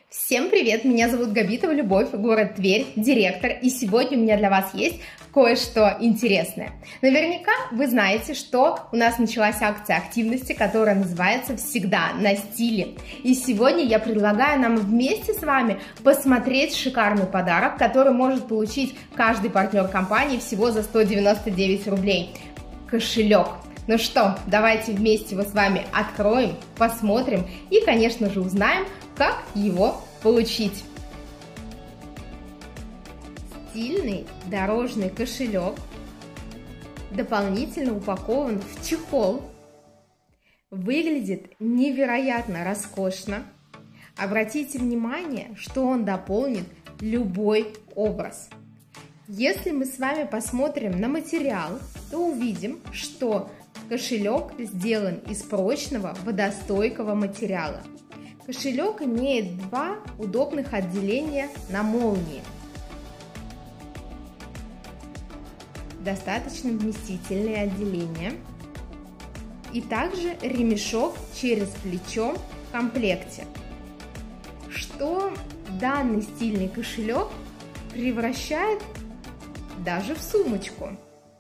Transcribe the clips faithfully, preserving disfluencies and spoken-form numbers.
Всем привет! Меня зовут Габитова Любовь, город Тверь, директор, и сегодня у меня для вас есть кое-что интересное. Наверняка вы знаете, что у нас началась акция активности, которая называется «Всегда на стиле». И сегодня я предлагаю нам вместе с вами посмотреть шикарный подарок, который может получить каждый партнер компании всего за сто девяносто девять рублей. Кошелек. Ну что, давайте вместе его с вами откроем, посмотрим и, конечно же, узнаем, как его получить. Стильный дорожный кошелек дополнительно упакован в чехол. Выглядит невероятно роскошно. Обратите внимание, что он дополнит любой образ. Если мы с вами посмотрим на материал, то увидим, что кошелек сделан из прочного водостойкого материала. Кошелек имеет два удобных отделения на молнии. Достаточно вместительные отделения. И также ремешок через плечо в комплекте, что данный стильный кошелек превращает даже в сумочку.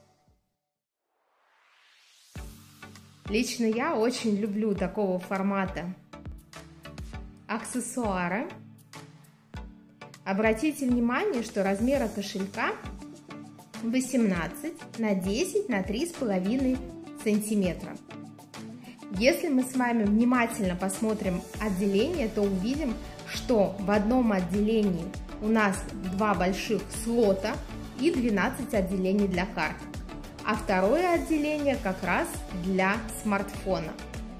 Лично я очень люблю такого формата аксессуары. Обратите внимание, что размера кошелька восемнадцать на десять на три с половиной сантиметра. Если мы с вами внимательно посмотрим отделение, то увидим, что в одном отделении у нас два больших слота и двенадцать отделений для карт, а второе отделение как раз для смартфона.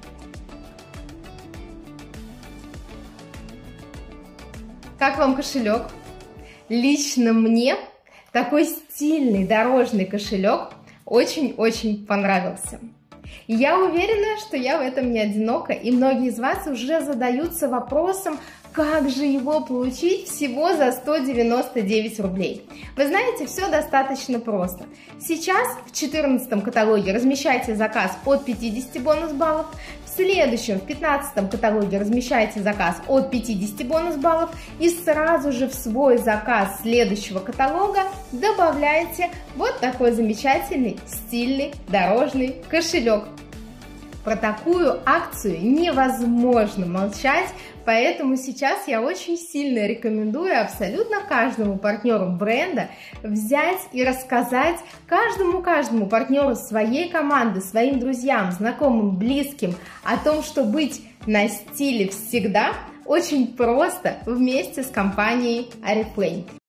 Как вам кошелек? Лично мне такой стильный дорожный кошелек очень-очень понравился. И я уверена, что я в этом не одинока, и многие из вас уже задаются вопросом, как же его получить всего за сто девяносто девять рублей. Вы знаете, все достаточно просто. Сейчас в четырнадцатом каталоге размещайте заказ от пятидесяти бонус баллов, в следующем, в пятнадцатом каталоге размещайте заказ от пятидесяти бонус баллов, и сразу же в свой заказ следующего каталога добавляете вот такой замечательный стильный дорожный кошелек. Про такую акцию невозможно молчать, поэтому сейчас я очень сильно рекомендую абсолютно каждому партнеру бренда взять и рассказать каждому-каждому партнеру своей команды, своим друзьям, знакомым, близким о том, что быть на стиле всегда очень просто вместе с компанией Oriflame.